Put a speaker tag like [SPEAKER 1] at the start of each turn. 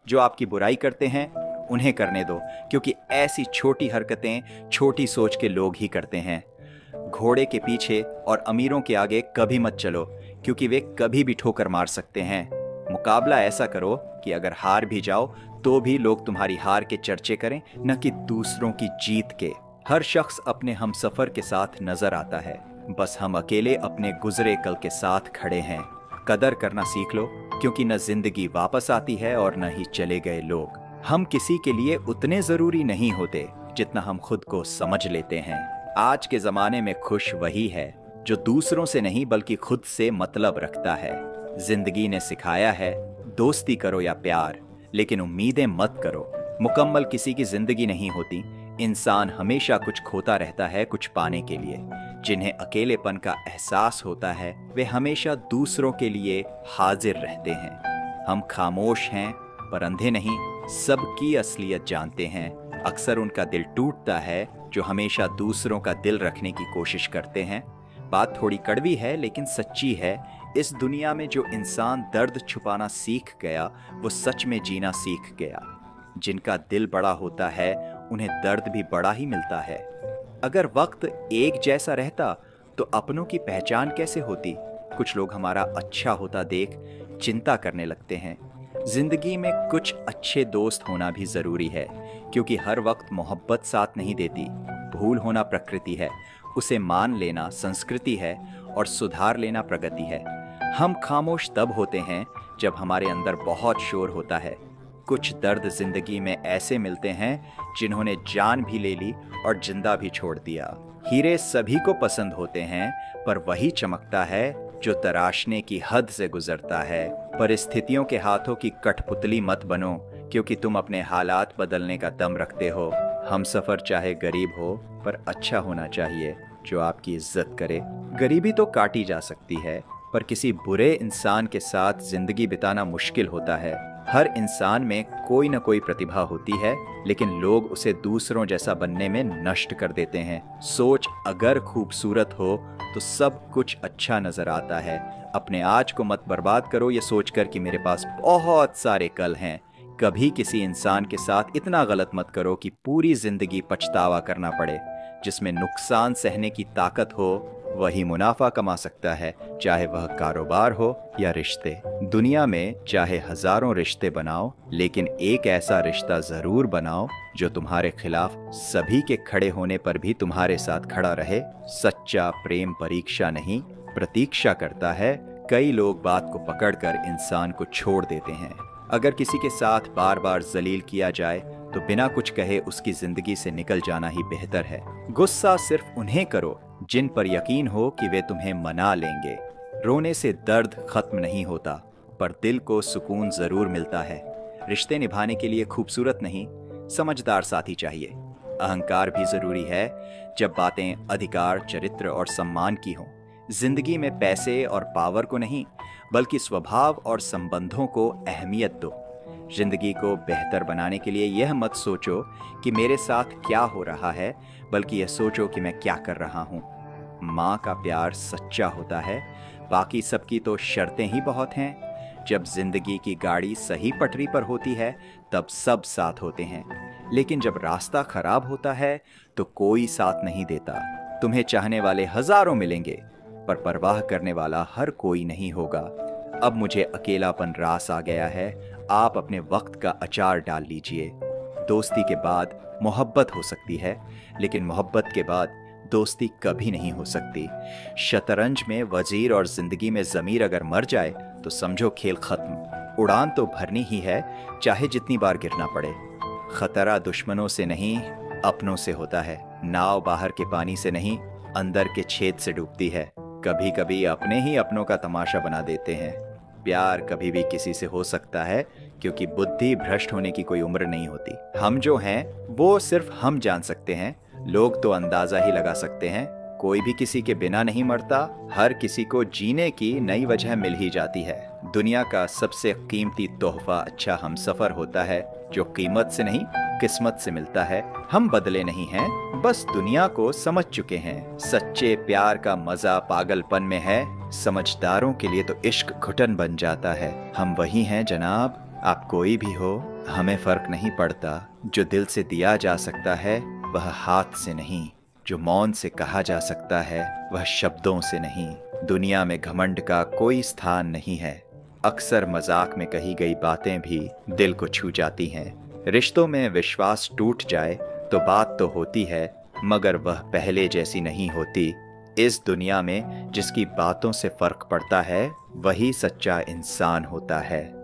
[SPEAKER 1] जो आपकी बुराई करते हैं उन्हें करने दो, क्योंकि ऐसी छोटी हरकतें छोटी सोच के लोग ही करते हैं। घोड़े के पीछे और अमीरों के आगे कभी मत चलो, क्योंकि वे कभी भी ठोकर मार सकते हैं। मुकाबला ऐसा करो कि अगर हार भी जाओ तो भी लोग तुम्हारी हार के चर्चे करें, न कि दूसरों की जीत के। हर शख्स अपने हमसफर के साथ नजर आता है, बस हम अकेले अपने गुजरे कल के साथ खड़े हैं। कदर करना सीख लो, क्योंकि न जिंदगी वापस आती है और न ही चले गए लोग। हम किसी के लिए उतने जरूरी नहीं होते जितना हम खुद को समझ लेते हैं। आज के जमाने में खुश वही है जो दूसरों से नहीं बल्कि खुद से मतलब रखता है। जिंदगी ने सिखाया है, दोस्ती करो या प्यार, लेकिन उम्मीदें मत करो। मुकम्मल किसी की जिंदगी नहीं होती। इंसान हमेशा कुछ खोता रहता है कुछ पाने के लिए। जिन्हें अकेलेपन का एहसास होता है वे हमेशा दूसरों के लिए हाजिर रहते हैं। हम खामोश हैं पर अंधे नहीं, सबकी असलियत जानते हैं। अक्सर उनका दिल टूटता है जो हमेशा दूसरों का दिल रखने की कोशिश करते हैं। बात थोड़ी कड़वी है लेकिन सच्ची है। इस दुनिया में जो इंसान दर्द छुपाना सीख गया वो सच में जीना सीख गया। जिनका दिल बड़ा होता है उन्हें दर्द भी बड़ा ही मिलता है। अगर वक्त एक जैसा रहता तो अपनों की पहचान कैसे होती। कुछ लोग हमारा अच्छा होता देख चिंता करने लगते हैं। जिंदगी में कुछ अच्छे दोस्त होना भी जरूरी है, क्योंकि हर वक्त मोहब्बत साथ नहीं देती। भूल होना प्रकृति है, उसे मान लेना संस्कृति है और सुधार लेना प्रगति है। हम खामोश तब होते हैं जब हमारे अंदर बहुत शोर होता है। कुछ दर्द जिंदगी में ऐसे मिलते हैं जिन्होंने जान भी ले ली और जिंदा भी छोड़ दिया। हीरे सभी को पसंद होते हैं, पर वही चमकता है जो तराशने की हद से गुजरता है। परिस्थितियों के हाथों की कठपुतली मत बनो, क्योंकि तुम अपने हालात बदलने का दम रखते हो। हम सफर चाहे गरीब हो पर अच्छा होना चाहिए जो आपकी इज्जत करे। गरीबी तो काटी जा सकती है, पर किसी बुरे इंसान के साथ जिंदगी बिताना मुश्किल होता है। हर इंसान में कोई न कोई प्रतिभा होती है, लेकिन लोग उसे दूसरों जैसा बनने में नष्ट कर देते हैं। सोच अगर खूबसूरत हो तो सब कुछ अच्छा नजर आता है। अपने आज को मत बर्बाद करो ये सोचकर कि मेरे पास बहुत सारे कल हैं। कभी किसी इंसान के साथ इतना गलत मत करो कि पूरी जिंदगी पछतावा करना पड़े। जिसमें नुकसान सहने की ताकत हो वही मुनाफा कमा सकता है, चाहे वह कारोबार हो या रिश्ते। दुनिया में चाहे हजारों रिश्ते बनाओ, लेकिन एक ऐसा रिश्ता जरूर बनाओ जो तुम्हारे खिलाफ सभी के खड़े होने पर भी तुम्हारे साथ खड़ा रहे। सच्चा प्रेम परीक्षा नहीं प्रतीक्षा करता है। कई लोग बात को पकड़कर इंसान को छोड़ देते हैं। अगर किसी के साथ बार बार जलील किया जाए तो बिना कुछ कहे उसकी जिंदगी से निकल जाना ही बेहतर है। गुस्सा सिर्फ उन्हें करो जिन पर यकीन हो कि वे तुम्हें मना लेंगे। रोने से दर्द खत्म नहीं होता, पर दिल को सुकून जरूर मिलता है। रिश्ते निभाने के लिए खूबसूरत नहीं, समझदार साथी चाहिए। अहंकार भी जरूरी है जब बातें अधिकार, चरित्र और सम्मान की हों। जिंदगी में पैसे और पावर को नहीं, बल्कि स्वभाव और संबंधों को अहमियत दो। जिंदगी को बेहतर बनाने के लिए यह मत सोचो कि मेरे साथ क्या हो रहा है, बल्कि यह सोचो कि मैं क्या कर रहा हूँ। माँ का प्यार सच्चा होता है, बाकी सबकी तो शर्तें ही बहुत हैं। जब जिंदगी की गाड़ी सही पटरी पर होती है तब सब साथ होते हैं, लेकिन जब रास्ता खराब होता है तो कोई साथ नहीं देता। तुम्हें चाहने वाले हजारों मिलेंगे, पर परवाह करने वाला हर कोई नहीं होगा। अब मुझे अकेलापन रास आ गया है, आप अपने वक्त का अचार डाल लीजिए। दोस्ती के बाद मोहब्बत हो सकती है, लेकिन मोहब्बत के बाद दोस्ती कभी नहीं हो सकती। शतरंज में वजीर और जिंदगी में जमीर अगर मर जाए तो समझो खेल खत्म। उड़ान तो भरनी ही है, चाहे जितनी बार गिरना पड़े। खतरा दुश्मनों से नहीं अपनों से होता है। नाव बाहर के पानी से नहीं अंदर के छेद से डूबती है। कभी कभी अपने ही अपनों का तमाशा बना देते हैं। प्यार कभी भी किसी से हो सकता है, क्योंकि बुद्धि भ्रष्ट होने की कोई उम्र नहीं होती। हम जो हैं वो सिर्फ हम जान सकते हैं, लोग तो अंदाजा ही लगा सकते हैं। कोई भी किसी के बिना नहीं मरता, हर किसी को जीने की नई वजह मिल ही जाती है। दुनिया का सबसे कीमती तोहफा अच्छा हमसफर होता है, जो कीमत से नहीं किस्मत से मिलता है। हम बदले नहीं हैं, बस दुनिया को समझ चुके हैं। सच्चे प्यार का मजा पागलपन में है, समझदारों के लिए तो इश्क घुटन बन जाता है। हम वही हैं जनाब, आप कोई भी हो, हमें फर्क नहीं पड़ता, जो दिल से दिया जा सकता है वह हाथ से नहीं, जो मौन से कहा जा सकता है वह शब्दों से नहीं। दुनिया में घमंड का कोई स्थान नहीं है। अक्सर मजाक में कही गई बातें भी दिल को छू जाती हैं। रिश्तों में विश्वास टूट जाए तो बात तो होती है, मगर वह पहले जैसी नहीं होती। इस दुनिया में जिसकी बातों से फर्क पड़ता है वही सच्चा इंसान होता है।